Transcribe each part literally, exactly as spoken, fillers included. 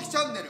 樹チャンネル。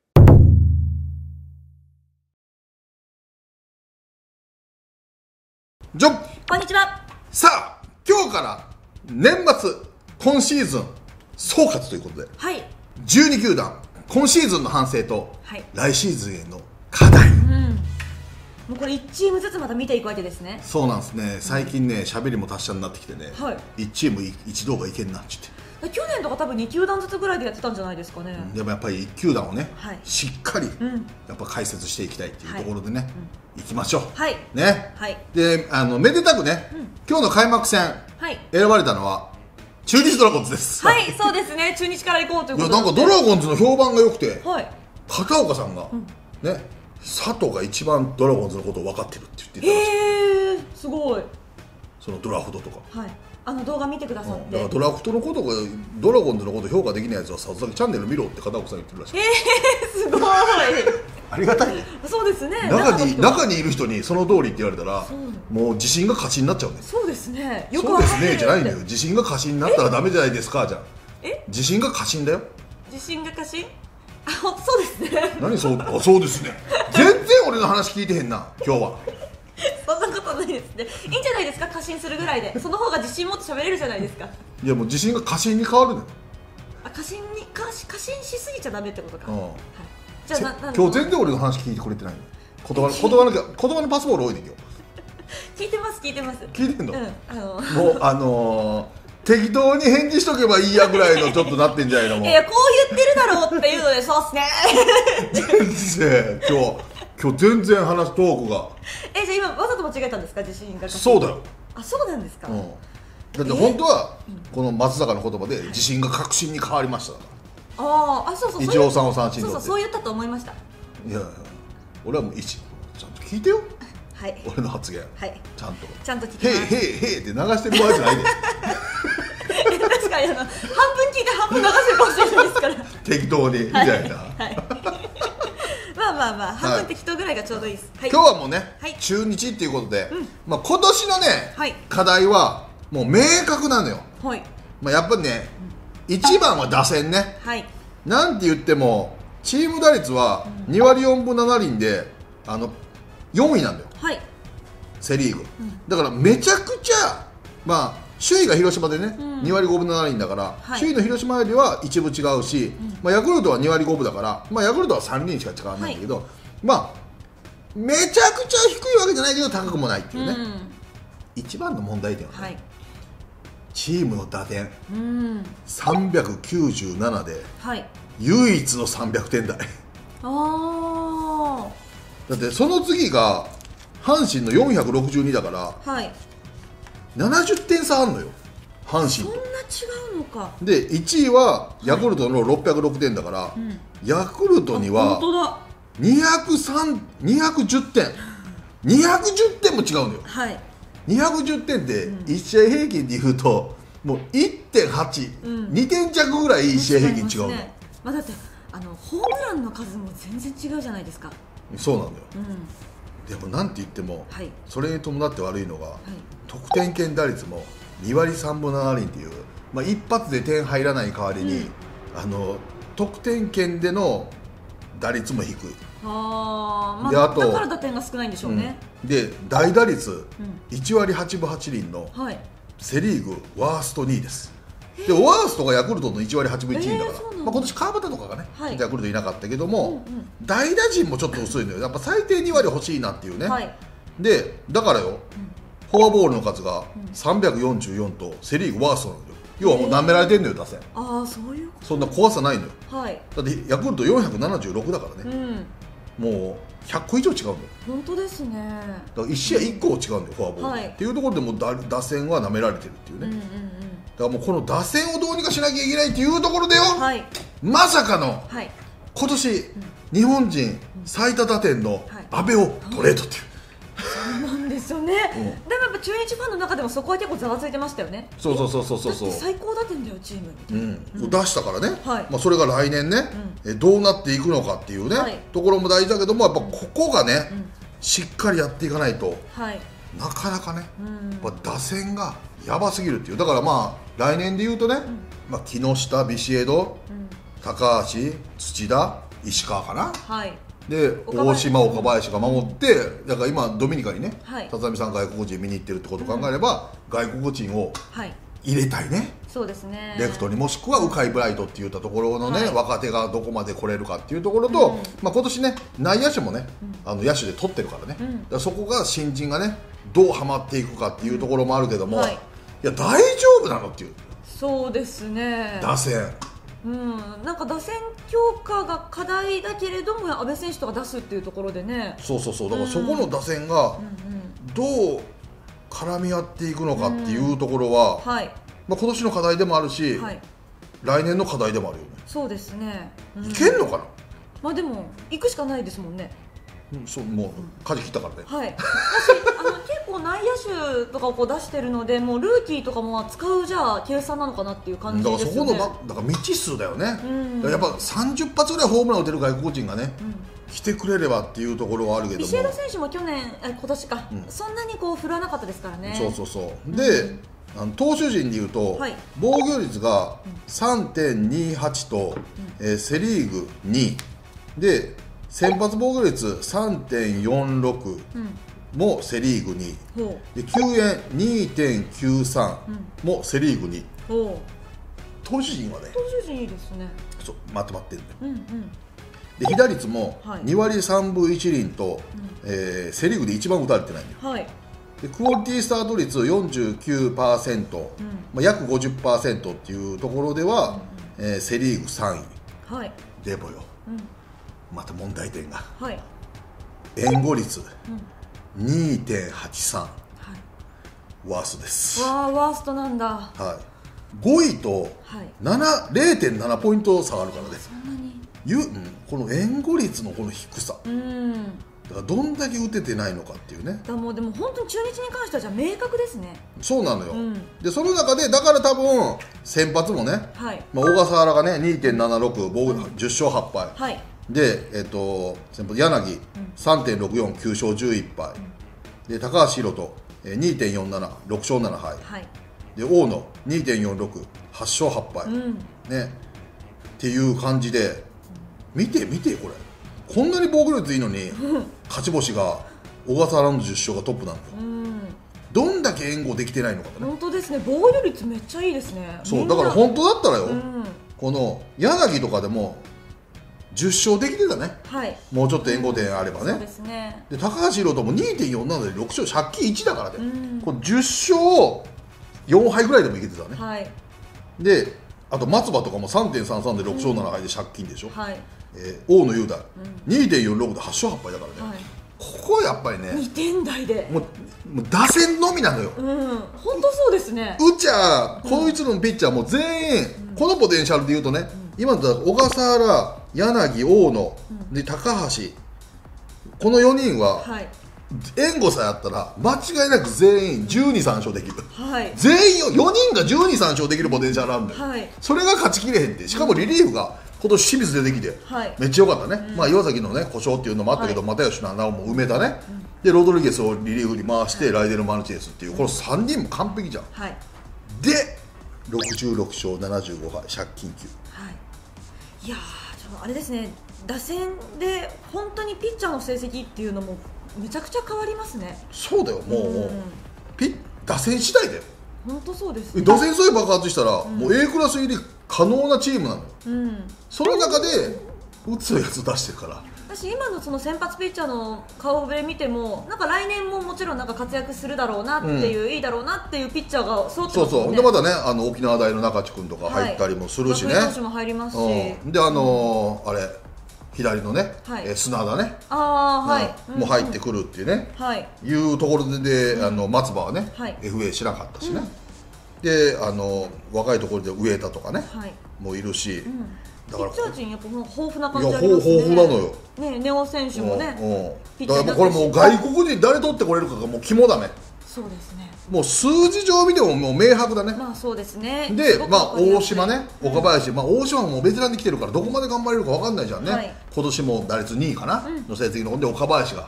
じゃん、 こんにちは。 さあ今日から年末今シーズン総括ということで、 はい。 じゅうに球団今シーズンの反省と、 はい、 来シーズンへの課題、うん、 もうこれいちチームずつまた見ていくわけですね。 そうなんですね。最近ね喋りも達者になってきてね、はい、いちチーム一動がいけんなっちって。 去年とか多分に球団ずつぐらいでやってたんじゃないですかね。 でもやっぱりいち球団をね、はい、しっかり、 うん、 やっぱ解説していきたいっていうところでね、はい、うん、いきましょう。 はいね、 はい、 であのめでたくね、うん、今日の開幕戦、はい、選ばれたのは中日ドラゴンズです。 はい、そうですね。中日から行こうということで。 いやなんかドラゴンズの評判が良くて、はい、片岡さんが、うん、ね、佐藤が一番ドラゴンズのことを分かってるって言ってたらしい。 へえ、すごい。そのドラフトとか、 はい、あの動画見てくださって、うん、だからドラフトのことがドラゴンズのこと評価できないやつはさすがにチャンネル見ろって片岡さん言ってるらしい。 えー、すごいありがたい。 そうですね。 中に中にいる人にその通りって言われたらもう自信が過信になっちゃうね。 そうですね。 よくそうですねじゃないんだよ。自信が過信になったらダメじゃないですか。じゃあえ自信が過信だよ。 自信が過信。あ、そうですね。 何そう、あ、そうですね。全然俺の話聞いてへんな今日は。 そんなことないですね。いいんじゃないですか、過信するぐらいで。その方が自信持って喋れるじゃないですか。 いやもう自信が過信に変わるのよ。 あ、過信に過過信しすぎちゃダメってことか。はい、 じゃあ今日全然俺の話聞いてくれてないの。言葉の言葉の言葉のパスボール多いね今日。聞いてます聞いてます。 聞いてんの。うん、 あのー、もうあのー、適当に返事しとけばいいやぐらいのちょっとなってんじゃないの。もういやこう言ってるだろうっていうので、そうっすね。 全然今日今日全然話トークが。 え、じゃあ今わざと間違えたんですか、自信が。 そうだよ。 あ、そうなんですか。うん、 だって本当はこの松坂の言葉で自信が確信に変わりましただから。 ああ、そうそう、 イチローさんを三振そうそう、そう言ったと思いました。 いやいや俺はもう一ちゃんと聞いてよ。 はい、 俺の発言、 はい、 ちゃんとちゃんと聞きます。 へいへいへいって流してる場合じゃないで。 確かにあの半分聞いて半分流してるかもしれないですから。 適当にみたいな。 まあまあまあ、半分適当ぐらいがちょうどいいです。 今日はもうね、中日っていうことで、まあ今年のね課題はもう明確なのよ。まあやっぱりね、一番は打線ね。なんて言ってもチーム打率はにわりよんぶななりんで、あのよんいなんだよ、セ・リーグ。だからめちゃくちゃ、まあ首位が広島でね、にわりごぶななりんだから、首位の広島よりは一部違うし、まあヤクルトはにわりごぶだから、まあヤクルトはさんりんしか違わないんだけど、まあめちゃくちゃ低いわけじゃないけど高くもないっていうね。一番の問題点はね、チームの打点さんびゃくきゅうじゅうななで唯一のさんびゃくてん台。 あだってその次が阪神のよんひゃくろくじゅうにだから、はい、ななじゅってん差あんのよ阪神と。 そんな違うのか。 でいちいはヤクルトのろっぴゃくろくてんだから、はい、うん、ヤクルトにはにひゃくさん、にひゃくじゅってんにひゃくじゅってんも違うのよ。はい、にひゃくじゅってんっていち試合平均でいうともう いってんはち、うん、にてん弱ぐらいいち試合平均違うの。ね、 まあ、だってあのホームランの数も全然違うじゃないですか。 そうなんだよ、うん、でもなんて言っても、はい、それに伴って悪いのが、はい、得点圏打率もにわりさんぶななりんっていう、まあ、一発で点入らない代わりに、うん、あの得点圏での打率も低い。 あ、まあ、であとだから打点が少ないんでしょうね、 うん、で大打率いちわりはちぶはちりんのセ・リーグワーストにいです。でワーストがヤクルトのいちわりはちぶいちりんだから、まあ、今年川端とかがね、はい、ヤクルトいなかったけども、うんうん、代打陣もちょっと薄いのよ。やっぱ最低にわり欲しいなっていうね、はい、でだからよ、うん、フォアボールの数がさんびゃくよんじゅうよんとセ・リーグワーストなのよ。要はもう舐められてんのよ打線。 ああ、そういうこと。 そんな怖さないのよ、はい、だってヤクルトよんひゃくななじゅうろくだからね、うん、もうひゃっこ以上違うのよ。 本当ですね。 だからいち試合いっこ違うんだよ、フォアボール、はい、っていうところでもう打打線は舐められてるっていうね、うんうんうん、だからもうこの打線をどうにかしなきゃいけないっていうところでよ、はい、まさかの、はい、今年、うん、日本人最多打点の阿部をトレードっていう、 そうなんですよね、うん、でもやっぱ中日ファンの中でもそこは結構ざわついてましたよね。 そうそうそうそうそうそう、 最高打点だよチームみたいな、 うんうん、出したからね、はい、まあ、それが来年ね、うん、えどうなっていくのかっていうね、はい、ところも大事だけども、やっぱここがね、うん、しっかりやっていかないと、はい、なかなかね、うん、やっぱ打線がやばすぎるっていう。だからまあ来年でいうとね、うん、まあ、木下、ビシエド、うん、 高橋、土田、石川かな、 はい、 で大島、岡林が守って、だから今ドミニカにね、 はい、 立浪さん外国人見に行ってるってことを考えれば、うん、外国人を入れたいね、 そうですね、 レフトに、もしくは鵜飼ブライトっていったところのね、はい、若手がどこまで来れるかっていうところと、うん、まあ、今年ね内野手もね、うん、あの野手で取ってるからね、うん、だからそこが新人がねどうはまっていくかっていうところもあるけども、うん、はい、いや大丈夫なのっていう、 そうですね、 打線、 うん、なんか打線強化が課題だけれども阿部選手とか出すっていうところでね、 そうそうそう、だからそこの打線がどう絡み合っていくのかっていうところは、うん、はい、まあ、今年の課題でもあるし、はい、来年の課題でもあるよね。 そうですね、 うん、いけんのかな。 まあでも行くしかないですもんね。 うん、そう、もう舵切ったからね。 はい。私あの結構内野手とかをこう出してるので、もうルーキーとかも使うじゃあ計算なのかなっていう感じですよね。 だからそこのだから未知数だよね。うん、だからやっぱさんじゅっ発ぐらいホームラン打てる外国人がね、うん、来てくれればっていうところはあるけども。 ビシエド選手も去年今年か、うん、そんなにこう振らなかったですからね。 そうそうそう。で。うん、あの投手陣でいうと、はい、防御率が さんてんにはち と、うん、えー、セ・リーグにいで先発防御率 さんてんよんろく もセ・リーグにい、うん、で救援 にてんきゅうさん もセ・リーグにい、うん、投手陣はね、 投手陣いいですね、 そうまとまってるんだよ、うんうん、で被打率もにわりさんぶいちりんと、はい、えー、セ・リーグで一番打たれてないんだよ、はい、でクオリティスタート率 よんじゅうきゅうパーセント、うん、まあ、約 ごじゅっパーセント っていうところでは、うん、えー、セ・リーグさんい、はい、でもよ、うん、また問題点が、はい、援護率、うん、にてんはちさん、はい、ワーストです。 わー、ワーストなんだ、 はい、ごいと れいてんなな ポイント差があるからね。そんなにゆ、うん、この援護率のこの低さ、うん、だからどんだけ打ててないのかっていうね。 だもうでも本当に中日に関してはじゃあ明確ですね。 そうなのよ、うん、でその中でだから多分先発もね、はい、まあ、小笠原がね にてんななろく、防御じゅっしょうはっぱい、はい、で、えっと、先発柳、うん、さんてんろくよん、きゅうしょうじゅういっぱい、うん、で高橋宏斗 にてんよんなな、ろくしょうななはい、はい、で大野 にてんよんろく、はっしょうはっぱい、うん、ね、っていう感じで、見て見てこれこんなに防御率いいのに、うん、勝ち星が小笠原のじゅっしょうがトップなんだよ、うん、どんだけ援護できてないのかね。 本当ですね、防御率めっちゃいいですね。 そうだから本当だったらよ、うん、この柳とかでもじゅっしょうできてたね、はい、もうちょっと援護点あればね、うん、そうですね。で高橋宏斗も にてんよんなな でろくしょう、借金いちだからね、うん、これじゅっしょうよんはいぐらいでもいけてたね、はい、であと松葉とかも さんてんさんさん でろくしょうななはいで借金でしょ、うん、はい、えー、大野雄大、うん、にてんよんろく ではっしょうはっぱいだからね、はい、ここやっぱりねにてん台でもう、もう打線のみなのよ、 うん、本当そうですね。 うちゃこいつのピッチャーも全員、うん、このポテンシャルでいうとね、うん、今だったら小笠原、柳、大野、うん、で高橋、このよにんは、はい、援護さえあったら間違いなく全員じゅうに、さんしょうできる、はい、全員よよにんがじゅうに、さんしょうできるポテンシャルあるんだよ、はい、それが勝ちきれへんって。しかもリリーフが今年清水出てきて、はい、めっちゃ良かったね、うん、まあ、岩崎のね故障っていうのもあったけど、はい、又吉の穴をも埋めたね、うん、でロドリゲスをリリーフに回して、はい、ライデル・マルチネスっていう、このさんにんも完璧じゃん、はい、でろくじゅうろくしょうななじゅうごはい、借金きゅう、はい、いやーあれですね、打線で本当にピッチャーの成績っていうのもめちゃくちゃ変わりますね。そうだよ、もう、うん、ピッ打線次第だよ。 本当そうですね。 打線さえ爆発したら、うん、もう A クラス入り可能なチームなのよ、うん、その中で打つやつ出してるから。 私今のその先発ピッチャーの顔ぶれ見ても、なんか来年ももちろんなんか活躍するだろうなっていう、うん、いいだろうなっていうピッチャーが揃ってますね。そうそう。でまたね、あの沖縄大の中地君とか入ったりもするしね。 投手も入りますし、 うん、であのーうん、あれ左のね、はい、え砂田ね、 あ、はい、 うん、もう入ってくるっていうね、はい、いうところで、うん、あの松葉はね、はい、エフエー しなかったしね、うん、であの若いところで上田とかね、はい、もいるし、うん、 だからピッチャー陣やっぱ豊富な感じありますね。 豊富なのよ。 ね、ネオ選手もね、 うん、だからこれもう外国人誰取ってこれるかがもう肝だめ。 そうですね。 もう数字上見てももう明白だね。 まあそうですね。 で、まあ大島ね、岡林、うん、まあ大島ももうベテランで来てるからどこまで頑張れるかわかんないじゃんね。はい、今年も打率にいかな、うん、の成績のほんで岡林が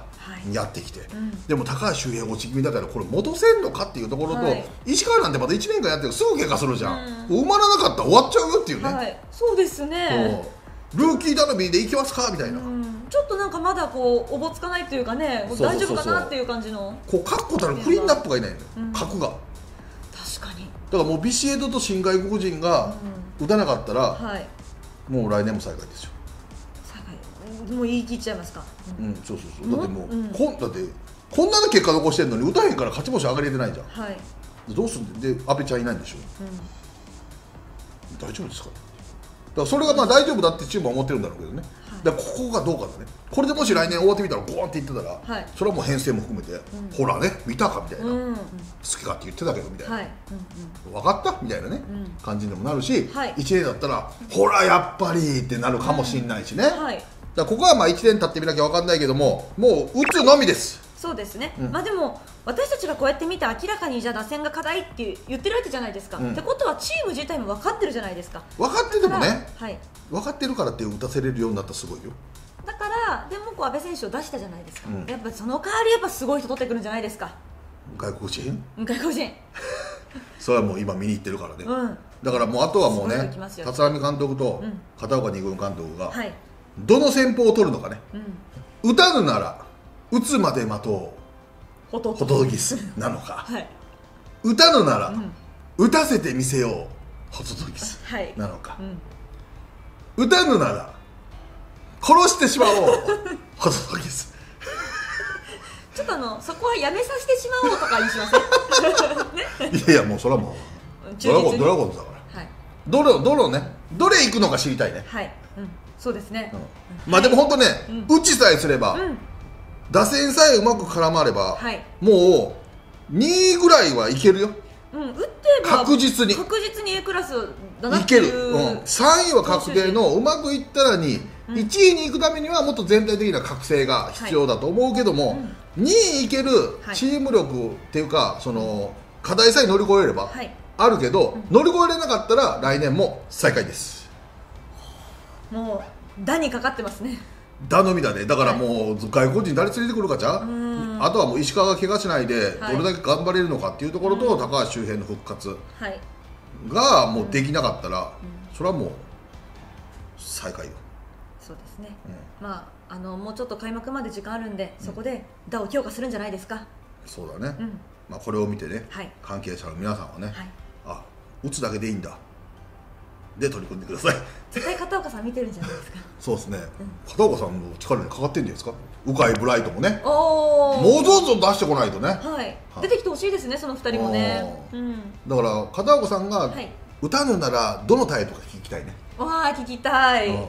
やってきて、うん、でも高橋周平落ち気味だからこれ戻せんのかっていうところと、はい、石川なんてまだいちねんかんやってるすぐ怪我するじゃん、うん、埋まらなかったら終わっちゃうよっていうね、 はい、そうですね。 ルーキー頼みでいきますかみたいな、うん、 ちょっとなんかまだこうおぼつかないというかね、大丈夫かなっていう感じのこう確固たるクリーンナップがいないのよ、うん、核が。 確かに。 だからもうビシエドと新外国人が打たなかったら、うん、はい、もう来年も最下位ですよ。 最下位もう言い切っちゃいますか。 うん、うん、そうそうそう。だってもう、うん、こんだってこんなの結果残してるのに打たへんから勝ち星上がれてないじゃん。はい。どうすんでで阿部ちゃんいないんでしょ。うん、大丈夫ですか。だからそれがまあ大丈夫だってチームは思ってるんだろうけどね、はい、だからここがどうかだね。これでもし来年終わってみたらゴーンっていってたら、はい、それはもう編成も含めて、うん、ほらね見たかみたいな、うん、好きかって言ってたけどみたいな、はい、うんうん、分かったみたいなね、うん、感じにもなるし、はい、いちねんだったら、うん、ほらやっぱりってなるかもしれないしね、うん、はい、だからここはまあいちねん経ってみなきゃ分かんないけども、もう打つのみです。 そうですね、うん、まあでも私たちがこうやって見て明らかにじゃあ打線が課題って言ってるわけじゃないですか、うん、ってことはチーム自体も分かってるじゃないですか。 分かっててもね、はい、分かってるからって打たせれるようになったらすごいよ。 だからでもこう阿部選手を出したじゃないですか、うん、やっぱその代わりやっぱすごい人取ってくるんじゃないですか。 外国人外国人それはもう今見に行ってるからね、うん、だからもうあとはもうね立浪監督と片岡二軍監督がどの戦法を取るのかね、うん、打たぬなら打つまで待とうホトトギスなのか、はい、打たぬなら、うん、打たせてみせようホトトギスなのか、はい、うん、打たぬなら殺してしまおうホトトギスちょっとあのそこはやめさせてしまおうとか言いしません、ね、 いやいやもうそれはもうドラゴンドラゴンズだから、はい、どれどれねどれ行くのか知りたいね。 はい、うん、そうですね、 うん、まあでも本当ね、うん、打ちさえすれば、うん、打線さえうまく絡まれば、はい、もうにいぐらいはいけるよ、うん、打ってば確実に確実に A クラスだなっていういける、うん、さんいは確定のうまくいったらにい、うん、いちいに行くためにはもっと全体的な覚醒が必要だと思うけども、はい、うん、にいいけるチーム力っていうかその課題さえ乗り越えればあるけど、はい、うん、乗り越えれなかったら来年も最下位です。 もう打にかかってますね。 打のみだね。だからもう外国人誰連れてくるかじゃん、あとはもう石川が怪我しないでどれだけ頑張れるのかっていうところと、高橋周平の復活がもうできなかったら、それはもう最下位よ。 そうですね、うん、まああのもうちょっと開幕まで時間あるんで、そこで打を強化するんじゃないですか。 そうだね、うん、まあこれを見てね、はい、関係者の皆さんはね、はい、あ、打つだけでいいんだで取り組んでください。 絶対片岡さん見てるんじゃないですか。 そうですね、うん、片岡さんの力にかかってるんじゃないですか。鵜飼ブライトもね、おもうどんどん出してこないとね、はい、はい、出てきてほしいですね、そのふたりもね、うん、だから片岡さんが打たぬならどのタイプか聞きたいね。 わあ聞きたい、はい、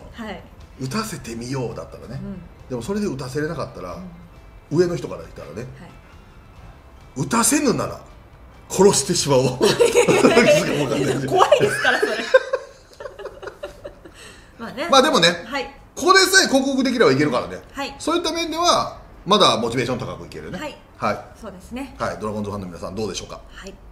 打たせてみようだったらね、うん、でもそれで打たせれなかったら、うん、上の人から言ったらね、はい、打たせぬなら殺してしまおう怖いですからそれまあね、 まあでもね、はい、これさえ克服できればいけるからね、はい、そういった面ではまだモチベーション高くいけるね。はい、はい、 そうですね、 はい、ドラゴンズファンの皆さんどうでしょうか。はい。